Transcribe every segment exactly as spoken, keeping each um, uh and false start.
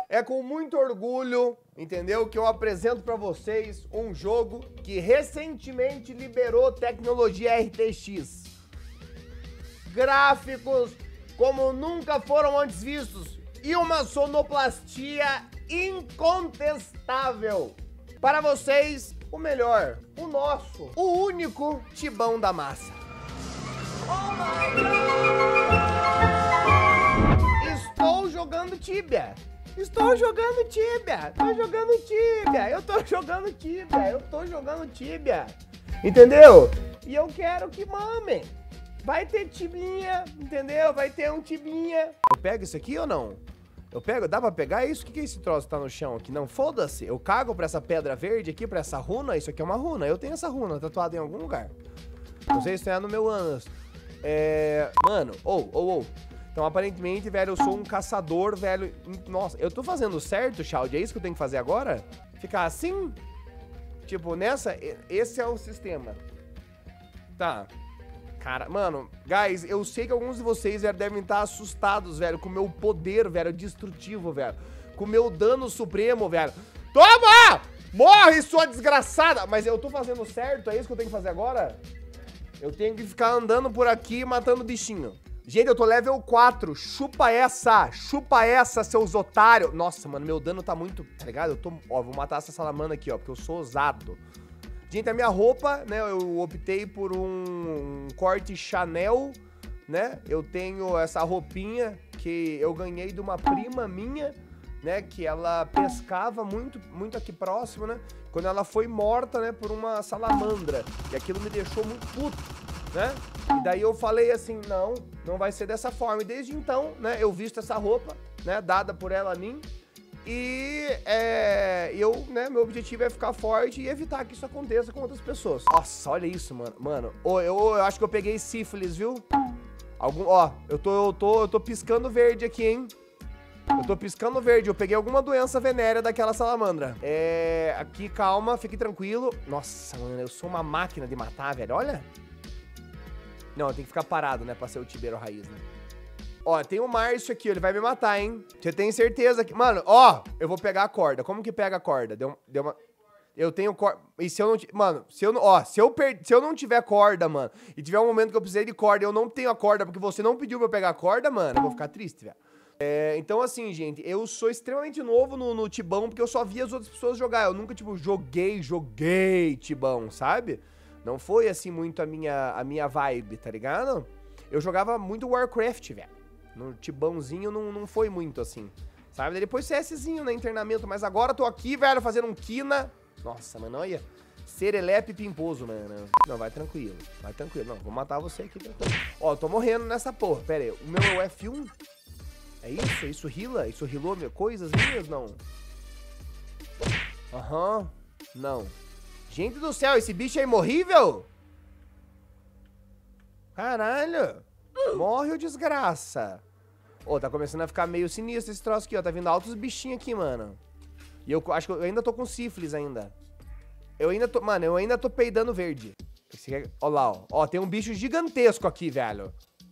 É com muito orgulho, entendeu, que eu apresento pra vocês um jogo que recentemente liberou tecnologia R T X. Gráficos como nunca foram antes vistos e uma sonoplastia incontestável. Para vocês, o melhor, o nosso, o único Tibão da massa. Oh my God! Estou jogando Tibia. Estou jogando Tibia. Tô jogando Tibia. Eu tô jogando Tibia. Eu tô jogando Tibia. Entendeu? E eu quero que mamem. Vai ter tibinha, entendeu? Vai ter um tibinha. Eu pego isso aqui ou não? Eu pego? Dá pra pegar isso? O que que é esse troço que tá no chão aqui? Não, foda-se. Eu cago pra essa pedra verde aqui, pra essa runa. Isso aqui é uma runa. Eu tenho essa runa tatuada em algum lugar. Não sei se é no meu ânus. É... Mano, ou, ou, ou. Então, aparentemente, velho, eu sou um caçador, velho. Nossa, eu tô fazendo certo, Chald? É isso que eu tenho que fazer agora? Ficar assim? Tipo, nessa... Esse é o sistema. Tá. Cara, mano, guys, eu sei que alguns de vocês, velho, devem estar assustados, velho, com o meu poder, velho, destrutivo, velho. Com o meu dano supremo, velho. Toma! Morre, sua desgraçada! Mas eu tô fazendo certo? É isso que eu tenho que fazer agora? Eu tenho que ficar andando por aqui matando bichinho. Gente, eu tô level quatro. Chupa essa! Chupa essa, seus otários! Nossa, mano, meu dano tá muito... Tá ligado? Eu tô... Ó, vou matar essa salamandra aqui, ó, porque eu sou ousado. Gente, a minha roupa, né, eu optei por um, um corte Chanel, né, eu tenho essa roupinha que eu ganhei de uma prima minha, né, que ela pescava muito, muito aqui próximo, né, quando ela foi morta, né, por uma salamandra, e aquilo me deixou muito puto, né, e daí eu falei assim, não, não vai ser dessa forma, e desde então, né, eu visto essa roupa, né, dada por ela a mim. E é, eu, né, meu objetivo é ficar forte e evitar que isso aconteça com outras pessoas. Nossa, olha isso, mano. Mano, eu, eu, eu acho que eu peguei sífilis, viu? Algum, ó, eu tô, eu, tô, eu tô piscando verde aqui, hein? Eu tô piscando verde. Eu peguei alguma doença venérea daquela salamandra. É, aqui, calma, fique tranquilo. Nossa, mano, eu sou uma máquina de matar, velho. Olha. Não, tem que ficar parado, né, pra ser o tibeiro raiz, né? Ó, tem o Márcio aqui, ele vai me matar, hein? Você tem certeza que... Mano, ó, eu vou pegar a corda. Como que pega a corda? Deu, deu uma... Eu tenho corda... E se eu não... Mano, se eu não... Ó, se eu, per... se eu não tiver corda, mano, e tiver um momento que eu precisei de corda e eu não tenho a corda porque você não pediu pra eu pegar a corda, mano, eu vou ficar triste, velho. É, então, assim, gente, eu sou extremamente novo no, no Tibão porque eu só vi as outras pessoas jogar. Eu nunca, tipo, joguei, joguei Tibão, sabe? Não foi, assim, muito a minha, a minha vibe, tá ligado? Eu jogava muito Warcraft, velho. No Tibãozinho não, não foi muito assim, sabe? Depois CSzinho, né, internamento. Mas agora eu tô aqui, velho, fazendo um Kina. Nossa, mano, olha. Serelepe pimposo, mano. Não, vai tranquilo, vai tranquilo. Não, vou matar você aqui. Ó, eu tô morrendo nessa porra. Pera aí, o meu é o F um? É isso? Isso heala? Isso healou minhas coisas minhas? Não. Aham. Uhum. Não. Gente do céu, esse bicho é imorrível? Caralho. Morre o desgraça. Ô, oh, tá começando a ficar meio sinistro esse troço aqui, ó. Tá vindo altos bichinhos aqui, mano. E eu acho que eu ainda tô com sífilis ainda. Eu ainda tô... Mano, eu ainda tô peidando verde. Esse aqui, ó lá, ó. Ó, tem um bicho gigantesco aqui, velho.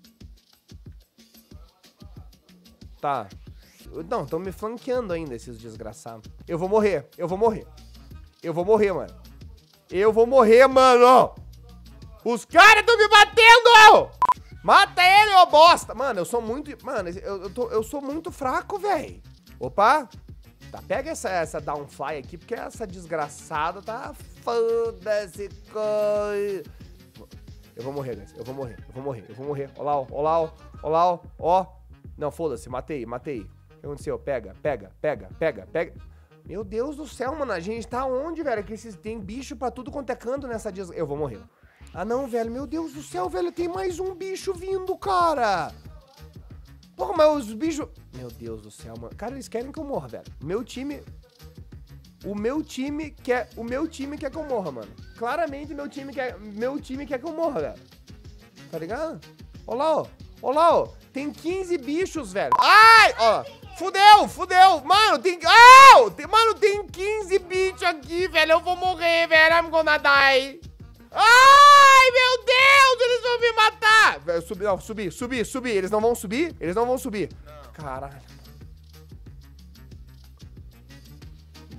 Tá. Não, tão me flanqueando ainda esses desgraçados. Eu vou morrer. Eu vou morrer. Eu vou morrer, mano. Eu vou morrer, mano. Os caras tão me batendo! Mata ele, ô bosta! Mano, eu sou muito... Mano, eu, eu, tô, eu sou muito fraco, velho. Opa! Tá, pega essa, essa downfly aqui, porque essa desgraçada tá... Foda-se, coi... Eu vou morrer, guys. Eu vou morrer, eu vou morrer, eu vou morrer. Ó lá, ó, ó lá, ó, ó lá, ó, ó. Não, foda-se, matei, matei. O que aconteceu? Pega, pega, pega, pega, pega. Meu Deus do céu, mano, a gente tá onde, velho? Que esses, tem bicho pra tudo quanto é canto nessa desgraçada. Eu vou morrer. Ah, não, velho. Meu Deus do céu, velho. Tem mais um bicho vindo, cara. Porra, mas os bichos... Meu Deus do céu, mano. Cara, eles querem que eu morra, velho. Meu time... O meu time quer... O meu time quer que eu morra, mano. Claramente, meu time quer... Meu time quer que eu morra, velho. Tá ligado? Ó lá, ó. Ó lá, ó. Tem quinze bichos, velho. Ai! Ó. Fudeu, fudeu. Mano, tem... Oh! Tem... Mano, tem quinze bichos aqui, velho. Eu vou morrer, velho. I'm gonna die. Ai, meu Deus, eles vão me matar. Subi, não, subir, subir, subir. Eles não vão subir? Eles não vão subir. Não. Caralho.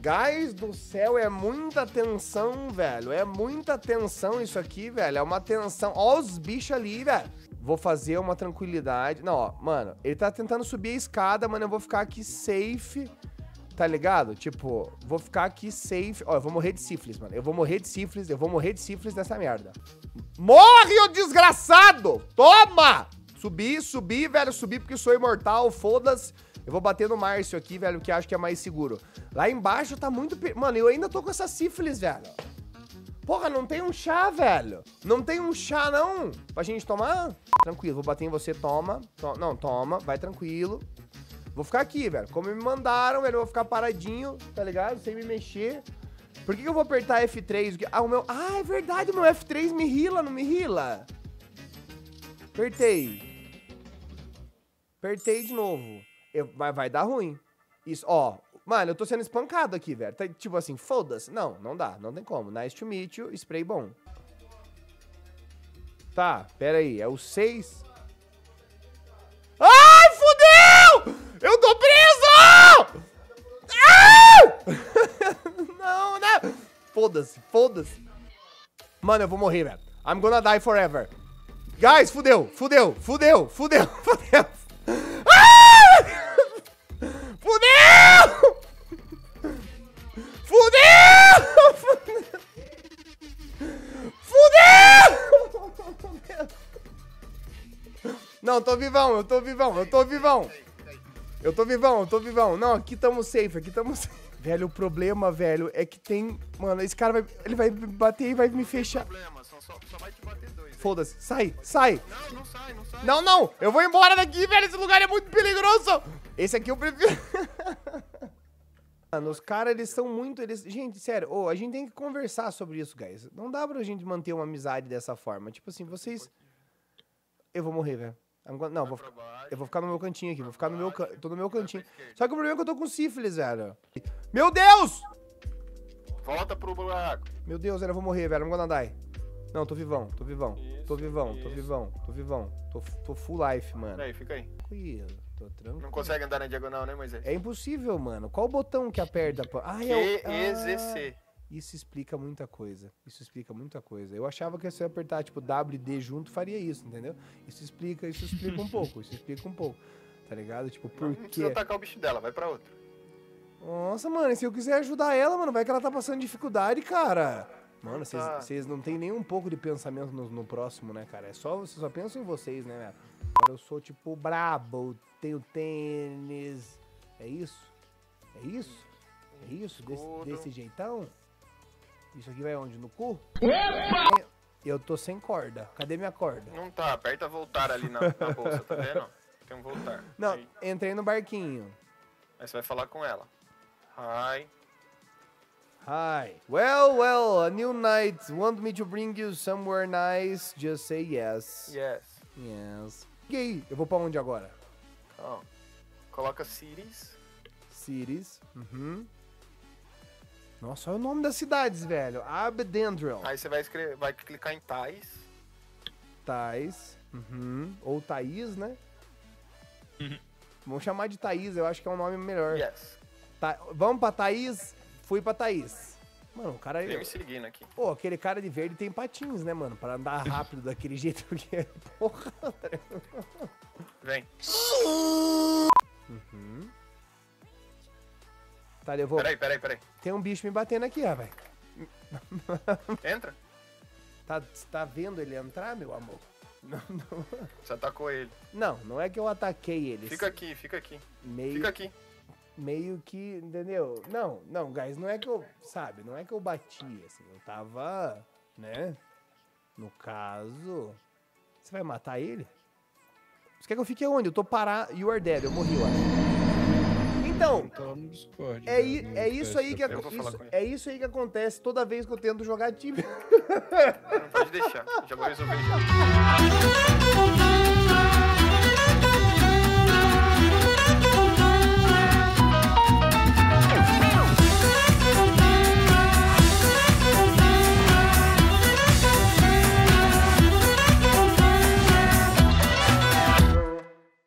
Guys do céu, é muita tensão, velho. É muita tensão isso aqui, velho. É uma tensão. Ó os bichos ali, velho. Vou fazer uma tranquilidade. Não, ó, mano, ele tá tentando subir a escada, mano. Eu vou ficar aqui safe, tá ligado? Tipo, vou ficar aqui safe. Ó, eu vou morrer de sífilis, mano. Eu vou morrer de sífilis, eu vou morrer de sífilis nessa merda. Morre, ô desgraçado! Toma! Subi, subi, velho, subi porque sou imortal, foda-se. Eu vou bater no Márcio aqui, velho, que acho que é mais seguro. Lá embaixo tá muito... Mano, eu ainda tô com essa sífilis, velho. Porra, não tem um chá, velho. Não tem um chá, não, pra gente tomar? Tranquilo, vou bater em você, toma. To não, toma, vai tranquilo. Vou ficar aqui, velho. Como me mandaram, velho, eu vou ficar paradinho, tá ligado? Sem me mexer. Por que que eu vou apertar F três? Ah, o meu... Ah, é verdade, o meu F três me rila, não me rila? Apertei. Apertei de novo. Eu... Mas vai dar ruim. Isso, ó. Mano, eu tô sendo espancado aqui, velho. Tá, tipo assim, foda-se. Não, não dá, não tem como. Nice to meet you, spray bom. Tá, pera aí. É o seis. Ai, fudeu! Eu tô preso! Ah! Não, né? Foda-se, foda-se. Mano, eu vou morrer, velho. I'm gonna die forever. Guys, fudeu, fudeu, fudeu, fudeu, fudeu. Ah! Fudeu! Fudeu! Fudeu! Não, tô vivão, eu tô vivão, eu tô vivão. Eu tô vivão, eu tô vivão. Não, aqui tamo safe, aqui tamo safe. Velho, o problema, velho, é que tem... Mano, esse cara vai... Ele vai me bater e vai me fechar. Foda-se, sai, sai. Não, não sai, não sai. Não, não, eu vou embora daqui, velho. Esse lugar é muito perigoso. Esse aqui eu prefiro. Mano, os caras, eles são muito... Eles... Gente, sério, oh, a gente tem que conversar sobre isso, guys. Não dá pra gente manter uma amizade dessa forma. Tipo assim, vocês... Eu vou morrer, velho. Não, vou ficar... eu vou ficar no meu cantinho aqui. Vou ficar no meu cantinho. Tô no meu cantinho. Só que o problema é que eu tô com sífilis, velho. Meu Deus! Volta pro buraco. Meu Deus, velho, eu vou morrer, velho. I'm gonna die. Não, tô vivão, tô vivão. Isso, tô vivão, isso. tô vivão, tô vivão. Tô, tô full life, mano. Fica aí, fica aí. Tranquilo, tô tranquilo. Não consegue andar na diagonal, né, Moisés? É impossível, mano. Qual o botão que aperta? Pra... Ah, Q é o... E Z C. Ah, isso explica muita coisa. Isso explica muita coisa. Eu achava que se eu apertar, tipo, W e D junto, faria isso, entendeu? Isso explica, isso explica um pouco. Isso explica um pouco. Tá ligado? Tipo, por Não quê? precisa atacar o bicho dela, vai pra outro. Nossa, mano, e se eu quiser ajudar ela, mano, vai que ela tá passando dificuldade, cara. Mano, vocês Tá. não tem nem um pouco de pensamento no, no próximo, né, cara? É só, vocês só pensam em vocês, né, velho? Agora eu sou, tipo, brabo, tenho tênis. É isso? É isso? É isso? Desse, Escudo. desse jeitão? Isso aqui vai onde? No cu? Opa! Eu tô sem corda. Cadê minha corda? Não tá, aperta voltar ali na, na bolsa, tá vendo? Tem um voltar. Não, Aí, entrei no barquinho. aí você vai falar com ela. Hi. Hi. Well, well, a new night. Want me to bring you somewhere nice? Just say yes. Yes. Yes. E aí? Eu vou pra onde agora? Ó, coloca cities. Cities. Uhum. Nossa, olha o nome das cidades, velho. Abdendrel. Aí você vai escrever, vai clicar em Tais. Thais. Uhum. Ou Thaís, né? Vamos chamar de Thaís, eu acho que é um nome melhor. Yes. Tá, vamos pra Thaís. Fui pra Thaís. Mano, o cara... Vem me seguindo aqui. Pô, aquele cara de verde tem patins, né, mano? Pra andar rápido daquele jeito que é. Porra. Vem. Uhum. Tá, eu vou... Peraí, peraí, peraí. Tem um bicho me batendo aqui, ó, velho. Entra. Tá, tá vendo ele entrar, meu amor? Não, não. Você atacou ele. Não, não é que eu ataquei ele. Fica aqui, fica aqui. Meio, Fica aqui. meio que, entendeu? Não, não, guys, não é que eu, sabe, não é que eu bati, assim, eu tava, né? No caso... Você vai matar ele? Você quer que eu fique onde? Eu tô parado... You are dead, eu morri, eu acho. Então, Tá lá no Discord, é, né? i- No é isso aí que Eu vou falar isso, com ele. é isso aí que acontece toda vez que eu tento jogar time. Não pode deixar. Já vou resolver já.